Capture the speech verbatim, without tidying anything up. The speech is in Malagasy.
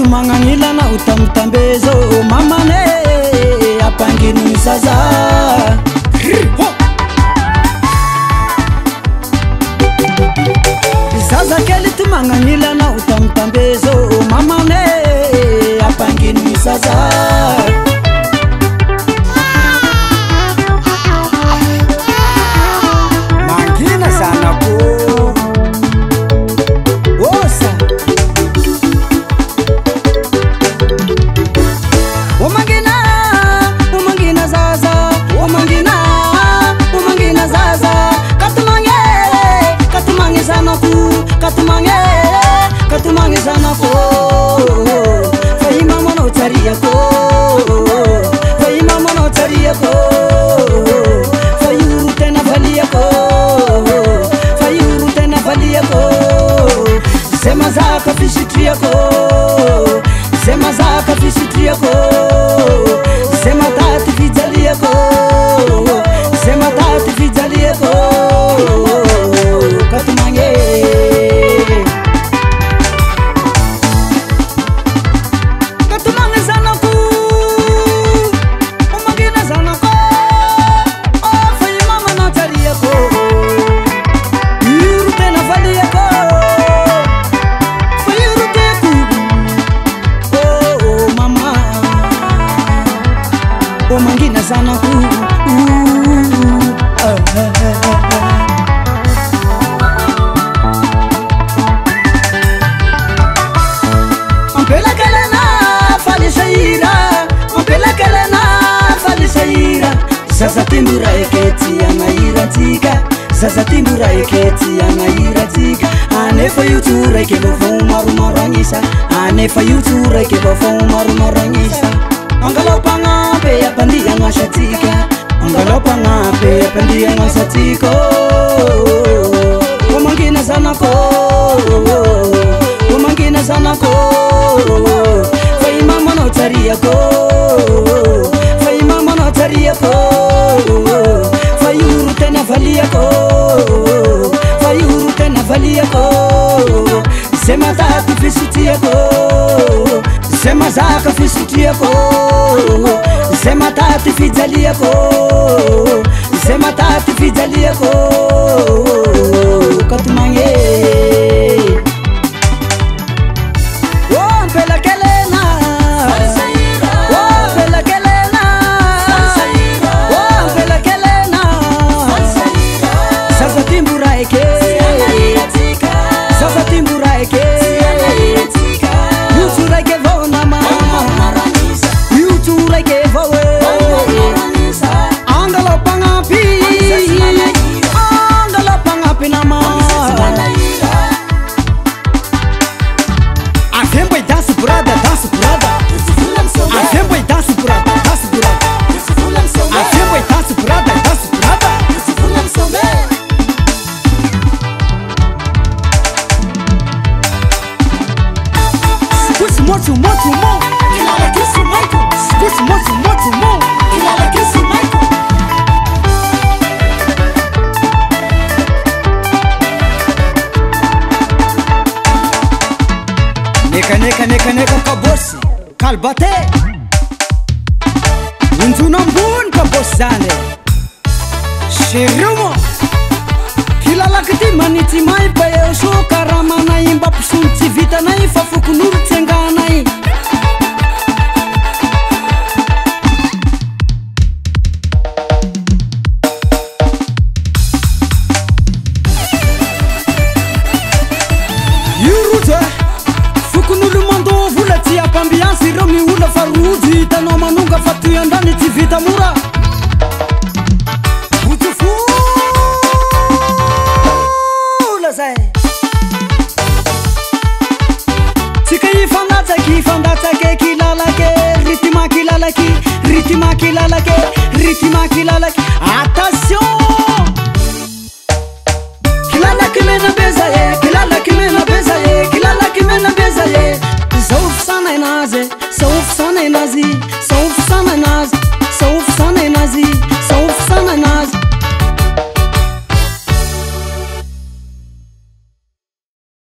magnanilana utamtambezo mamane apangini zaza zaza keli tu magnanilana utamtambezo mamane apangini zaza mangina sana ko osa omangina omangina zaza omangina omangina zaza katumange katumange sana ku katumange katumange sana ko faima mono taria ko faima mono taria ko fayu tena valia ko fayu tena valia ko sema zaka fisitria ko sema zaka fisitria ko sema tati fijalia ko sema tati fijalia ko katumange katumange sana ku omagina sana ko oh fayi mama na taria ko yuru tena valia ko fayuru teku oh mama omagina sana ku Zaza timbura eketi anaira tika Zaza timbura eketi anaira tika Anefa yutura ike bofon maru marangisa Anefa yutura ike bofon maru marangisa Angalopa ngape ya pandi yang ashatika Angalopa ngape ya pandi yang ashatiko Omangina sana ko Omangina sana ko Faima mono taria ko Faima mono taria ko Fayuru tena valia ko Fayuru tena valia ko Sema tatu fisitia ko Sema zaka fisitia ko Sema tatu fijalia ko Sema tatu fijalia ko Katumange Oh mpela kelena Oh mpela kelena Oh mpela kelena Zaza timbura eke Zaza timbura eke Yutura eke vo nama Yutura eke vo Angalo pangapi Angalo pangapi nama Afembo dance burada dance burada Afembo dance burada dance burada Afembo dance burada dance burada Squeeze muito muito mo Kilala kisu maiko Squeeze muito muito mo Kilala kisu maiko Neka neka neka neka kabosi kalbate Unzuna mbun kabosi zane Shirumo Kilala kiti maniti mai paye Sho karama na imba pusunti vita na ifa fukunuru tsenga na i Yuruta Fukunulu mando vula tia pambiansi Romi ula faruji Tano manunga fatu yandani tivita mura Utufu Ula zay Tika ifandata ki ifandata ke kilala ke Ritima kilala ki Ritima kilala ke Ritima kilala ki